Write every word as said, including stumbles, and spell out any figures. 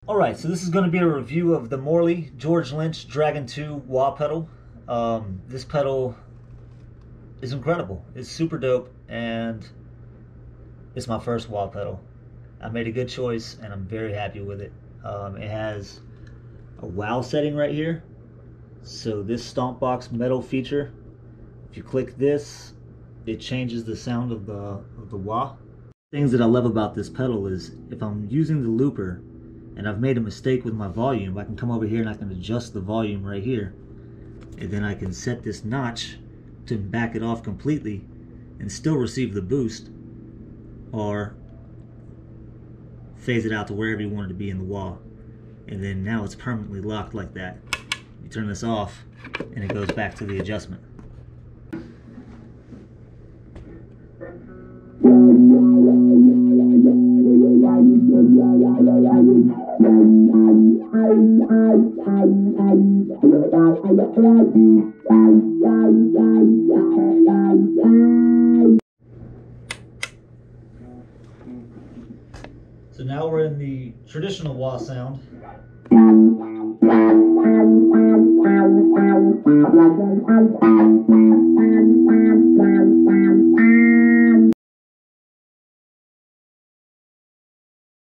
Alright, so this is going to be a review of the Morley George Lynch Dragon two wah pedal. Um, this pedal is incredible. It's super dope, and it's my first wah pedal. I made a good choice, and I'm very happy with it. Um, it has a wow setting right here. So this stomp box metal feature, if you click this, it changes the sound of the, of the wah. Things that I love about this pedal is if I'm using the looper and I've made a mistake with my volume, I can come over here and I can adjust the volume right here, and then I can set this notch to back it off completely and still receive the boost, or phase it out to wherever you want it to be in the wah. And then now it's permanently locked like that. You turn this off and it goes back to the adjustment. So now we're in the traditional wah sound.